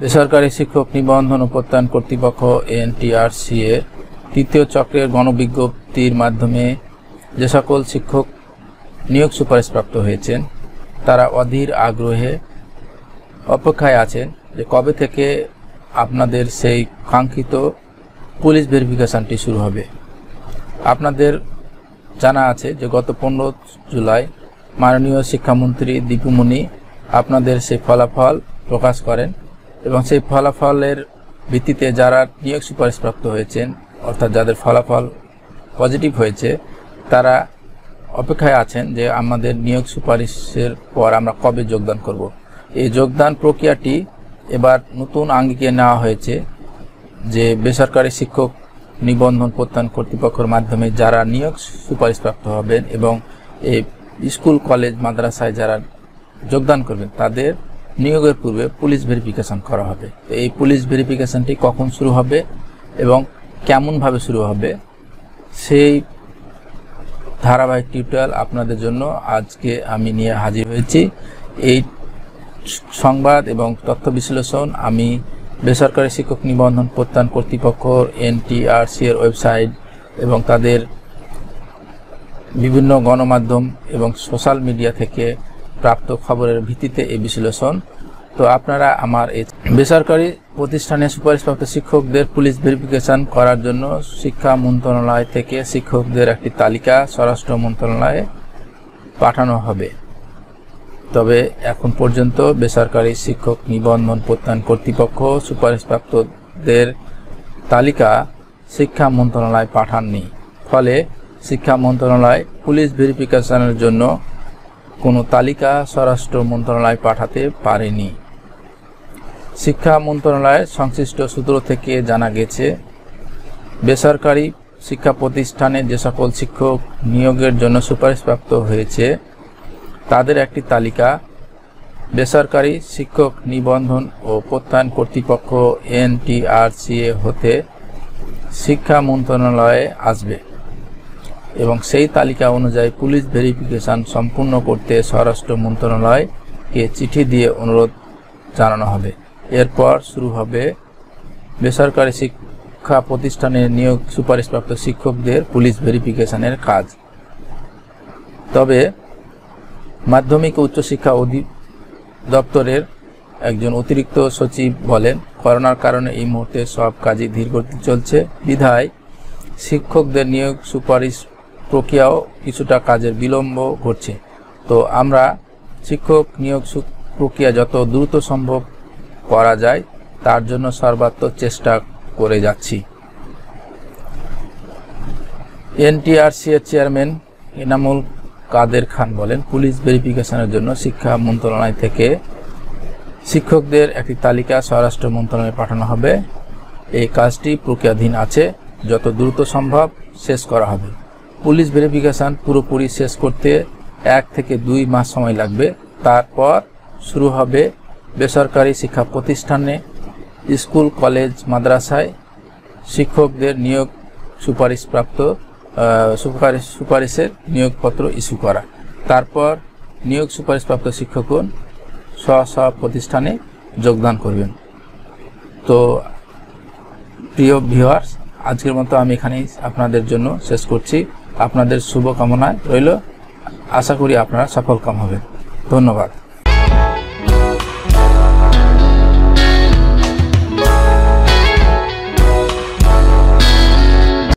বেসরকারি শিক্ষক নিবন্ধন ও প্রত্যয়ন কর্তৃপক্ষ NTRCA তৃতীয় চক্রের গণবিজ্ঞপ্তির মাধ্যমে যে সকল শিক্ষক নিয়োগ সুপারিশপ্রাপ্ত হয়েছেন তারা অধীর আগ্রহে অপেক্ষায় আছেন যে কবে থেকে আপনাদের সেই কাঙ্ক্ষিত পুলিশ ভেরিফিকেশনটি শুরু হবে। আপনাদের জানা আছে যে গত 15 জুলাই মাননীয় শিক্ষামন্ত্রী দীপুমণি আপনাদের সেই ফলাফল প্রকাশ করেন এবং সেই ফলাফলের ভিত্তিতে যারা নিয়োগ সুপারিশপ্রাপ্ত হয়েছেন অর্থাৎ যাদের ফলাফল পজিটিভ হয়েছে তারা অপেক্ষায় আছেন যে আমাদের নিয়োগ সুপারিশের পর আমরা কবে যোগদান করব। এই যোগদান প্রক্রিয়াটি এবার নতুন আঙ্গিকে নেওয়া হয়েছে যে বেসরকারি শিক্ষক নিবন্ধন প্রত্যয়ন কর্তৃপক্ষের মাধ্যমে যারা নিয়োগ সুপারিশপ্রাপ্ত হবেন এবং এই স্কুল কলেজ মাদ্রাসায় যারা যোগদান করবেন তাদের নিয়োগের পূর্বে পুলিশ ভেরিফিকেশন করা হবে। তো এই পুলিশ ভেরিফিকেশনটি কখন শুরু হবে এবং কেমনভাবে শুরু হবে সেই ধারাবাহিক টিউটোরিয়াল আপনাদের জন্য আজকে আমি নিয়ে হাজির হয়েছি। এই সংবাদ এবং তথ্য বিশ্লেষণ আমি বেসরকারি শিক্ষক নিবন্ধন প্রত্যয়ন কর্তৃপক্ষ NTRCA এর ওয়েবসাইট এবং তাদের বিভিন্ন গণমাধ্যম এবং সোশ্যাল মিডিয়া থেকে প্রাপ্ত খবরের ভিত্তিতে এই বিশ্লেষণ। তো আপনারা আমার এই বেসরকারি প্রতিষ্ঠানে সুপারিশপ্রাপ্ত শিক্ষকদের পুলিশ ভেরিফিকেশন করার জন্য শিক্ষা মন্ত্রণালয় থেকে শিক্ষকদের একটি তালিকা স্বরাষ্ট্র মন্ত্রণালয়ে পাঠানো হবে। তবে এখন পর্যন্ত বেসরকারি শিক্ষক নিবন্ধন প্রত্যয়ন কর্তৃপক্ষ সুপারিশপ্রাপ্তদের তালিকা শিক্ষা মন্ত্রণালয় পাঠাননি। ফলে শিক্ষা মন্ত্রণালয় পুলিশ ভেরিফিকেশনের জন্য কোনো তালিকা স্বরাষ্ট্র মন্ত্রণালয় পাঠাতে পারেনি। শিক্ষা মন্ত্রণালয়ের সংশ্লিষ্ট সূত্র থেকে জানা গেছে বেসরকারি শিক্ষা প্রতিষ্ঠানে যে সকল শিক্ষক নিয়োগের জন্য সুপারিশপ্রাপ্ত হয়েছে তাদের একটি তালিকা বেসরকারি শিক্ষক নিবন্ধন ও প্রত্যয়ন কর্তৃপক্ষ NTRCA হতে শিক্ষা মন্ত্রণালয়ে আসবে এবং সেই তালিকা অনুযায়ী পুলিশ ভেরিফিকেশন সম্পূর্ণ করতে স্বরাষ্ট্র মন্ত্রণালয়কে চিঠি দিয়ে অনুরোধ জানানো হবে। এরপর শুরু হবে বেসরকারি শিক্ষা প্রতিষ্ঠানে নিয়োগ সুপারিশপ্রাপ্ত শিক্ষকদের পুলিশ ভেরিফিকেশনের কাজ। তবে মাধ্যমিক ও উচ্চশিক্ষা অধিদপ্তরের একজন অতিরিক্ত সচিব বলেন, করোনার কারণে এই মুহূর্তে সব কাজই ধীরগতি চলছে, বিধায় শিক্ষকদের নিয়োগ সুপারিশ প্রক্রিয়াও কিছুটা কাজের বিলম্ব ঘটছে। তো আমরা শিক্ষক নিয়োগ প্রক্রিয়া যত দ্রুত সম্ভব করা যায় তার জন্য সর্বাত্মক চেষ্টা করে যাচ্ছি। NTRCA চেয়ারম্যান এনামুল কাদের খান বলেন, পুলিশ ভেরিফিকেশনের জন্য শিক্ষা মন্ত্রণালয় থেকে শিক্ষকদের একটি তালিকা স্বরাষ্ট্র মন্ত্রণালয়ে পাঠানো হবে। এই কাজটি প্রক্রিয়াধীন আছে, যত দ্রুত সম্ভব শেষ করা হবে। পুলিশ ভেরিফিকেশন পুরোপুরি শেষ করতে 1 থেকে 2 মাস সময় লাগবে। তারপর শুরু হবে বেসরকারি শিক্ষা প্রতিষ্ঠানে স্কুল কলেজ মাদ্রাসায় শিক্ষকদের নিয়োগ সুপারিশের নিয়োগপত্র ইস্যু করা। তারপর নিয়োগ সুপারিশপ্রাপ্ত শিক্ষকগণ স্ব প্রতিষ্ঠানে যোগদান করবেন। তো প্রিয় ভিউয়ার্স, আজকের মতো আমি এখানেই আপনাদের জন্য শেষ করছি। আপনাদের শুভকামনায় রইল, আশা করি আপনারা সফলকাম হবেন। ধন্যবাদ।